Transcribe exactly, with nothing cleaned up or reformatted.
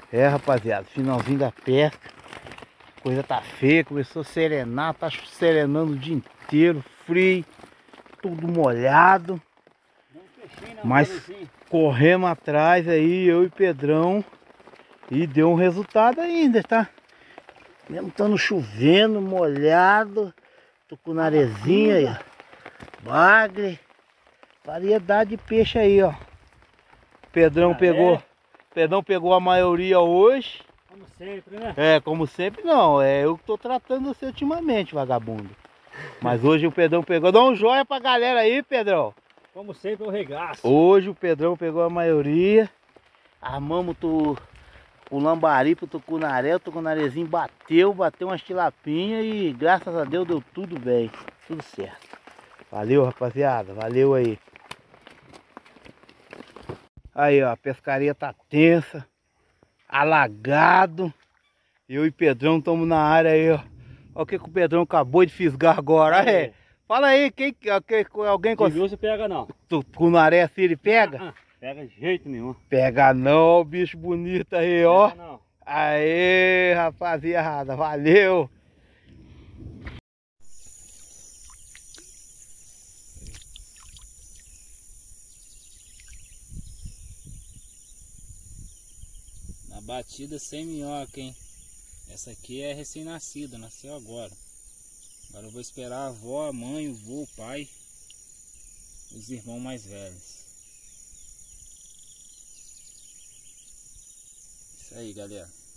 É, rapaziada, finalzinho da pesca. Coisa tá feia, começou a serenar, tá serenando o dia inteiro, frio, tudo molhado. Mas corremos atrás aí, eu e Pedrão, e deu um resultado ainda, tá? Mesmo estando chovendo, molhado, tucunarezinha aí, ó. Bagre, variedade de peixe aí, ó. Pedrão ah, pegou, é? Pedrão pegou a maioria hoje. Como sempre, né? É, como sempre não, é eu que tô tratando você ultimamente, vagabundo. Mas hoje o Pedrão pegou, dá um joia pra galera aí, Pedrão. Como sempre eu regaço. Hoje o Pedrão pegou a maioria. Armamos tu, o lambari pro tucunaré, o tucunarezinho bateu, bateu umas tilapinhas e graças a Deus deu tudo bem, tudo certo. Valeu, rapaziada, valeu aí. Aí, ó, a pescaria tá tensa, alagado. Eu e Pedrão estamos na área aí, ó. Olha o que, que o Pedrão acabou de fisgar agora. É. É. Fala aí, quem, quem alguém consegue? Você pega não. Tucunaré assim ele pega? Ah, ah, pega de jeito nenhum. Pega não, bicho bonito aí, ó. Pega não. Aê, rapaziada, valeu. Na batida sem minhoca, hein? Essa aqui é recém-nascida, nasceu agora. Agora eu vou esperar a avó, a mãe, o vô, o pai, os irmãos mais velhos. Isso aí, galera.